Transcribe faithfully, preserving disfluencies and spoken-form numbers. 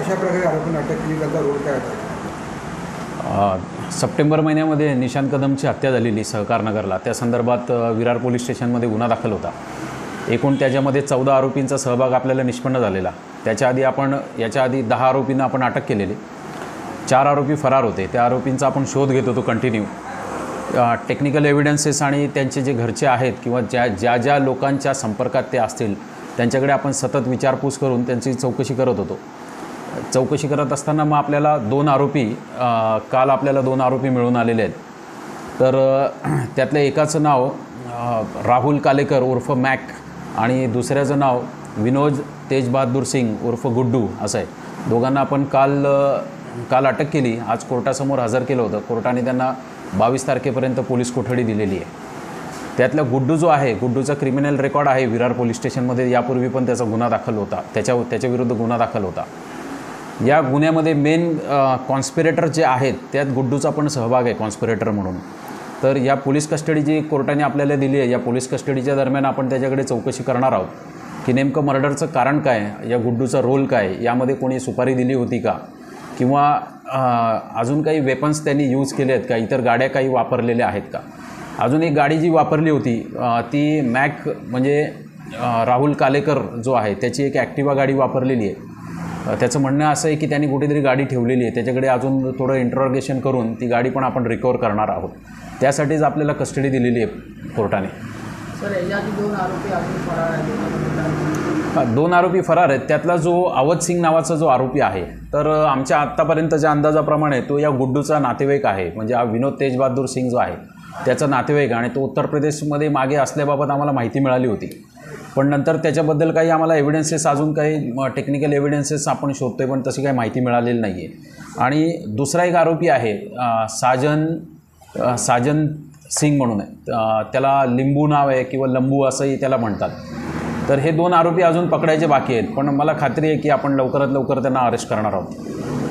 कशा प्रकारे आरोपींना अटक केली, त्याचा रोल काय होता? सप्टेंबर महिन्यामध्ये निशांत कदमची हत्या झालेली सहकारनगरला, त्या संदर्भात विरार पोलीस स्टेशनमध्ये गुन्हा दाखल होता. एकूण त्याच्यामध्ये चौदा आरोपींचा सहभाग आपल्याला निष्पन्न झालेला. त्याच्या आधी आपण याच्या आधी दहा आरोपींना आपण अटक केलेली. चार आरोपी फरार होते. त्या आरोपींचा आपण शोध घेत होतो कंटिन्यू. टेक्निकल एव्हिडन्सेस आणि त्यांचे जे घरचे आहेत किंवा ज्या ज्या ज्या लोकांच्या संपर्कात ते असतील त्यांच्याकडे आपण सतत विचारपूस करून त्यांची चौकशी करत होतो. चौकशी करत असताना मग आपल्याला दोन आरोपी काल आपल्याला दोन आरोपी मिळून आलेले आहेत. तर त्यातल्या एकाचं नाव राहुल कालेकर उर्फ मॅक आणि दुसऱ्याचं नाव विनोद तेजबहादूर सिंग उर्फ गुड्डू असं आहे. दोघांना आपण काल काल अटक केली. आज कोर्टासमोर हजर केलं होतं. कोर्टाने त्यांना बावीस तारखेपर्यंत पोलीस कोठडी दिलेली आहे. त्यातला गुड्डू जो आहे, गुड्डूचा क्रिमिनल रेकॉर्ड आहे विरार पोलीस स्टेशनमध्ये. यापूर्वी पण त्याचा गुन्हा दाखल होता, त्याच्या त्याच्याविरुद्ध गुन्हा दाखल होता. या गुन्ह्यामध्ये मेन कॉन्स्पिरेटर जे आहेत त्यात गुड्डूचा पण सहभाग आहे कॉन्स्पिरेटर म्हणून. तर या पोलीस कस्टडी जी कोर्टाने आपल्याला दिली आहे, या पोलीस कस्टडीच्या दरम्यान आपण त्याच्याकडे चौकशी करणार आहोत की नेमकं मर्डरचं कारण काय, या गुड्डूचा रोल काय, यामध्ये कोणी सुपारी दिली होती का, किंवा अजून काही वेपन्स त्यांनी यूज केले आहेत का, इतर गाड्या काही वापरलेल्या आहेत का. अजून एक गाडी जी वापरली होती ती मॅक म्हणजे राहुल कालेकर जो आहे त्याची एक ॲक्टिवा गाडी वापरलेली आहे. त्याचं म्हणणं असं आहे की त्यांनी कुठेतरी गाडी ठेवलेली आहे. त्याच्याकडे अजून थोडं इंट्रोगेशन करून ती गाडी पण आपण रिकवर करणार आहोत. त्यासाठीच आपल्याला कस्टडी दिलेली आहे कोर्टाने. सर, याच्याआधी दोन आरोपी अजून फरार आहेत. दोन आरोपी फरार आहेत. त्यातला जो अवध सिंग नावाचा जो आरोपी आहे, तर आमच्या आत्तापर्यंतच्या अंदाजाप्रमाणे तो या गुड्डूचा नातेवाईक आहे. म्हणजे हा विनोद तेजबहादूर सिंग जो आहे त्याचा नातेवाईक, आणि तो उत्तर प्रदेशमध्ये मागे असल्याबाबत आम्हाला माहिती मिळाली होती. पण नंतर त्याच्याबद्दल काही आम्हाला एव्हिडन्सेस, अजून काही टेक्निकल एव्हिडन्सेस आपण शोधतोय, पण तशी काही माहिती मिळालेली नाही आहे. आणि दुसरा एक आरोपी आहे साजन साजन सिंग म्हणून आहे. त्याला लिंबू नाव आहे किंवा लंबू असंही त्याला म्हणतात. तर हे दोन आरोपी अजून पकडायचे बाकी आहेत, पण मला खात्री आहे की आपण लवकरात लवकर त्यांना अरेस्ट करणार आहोत.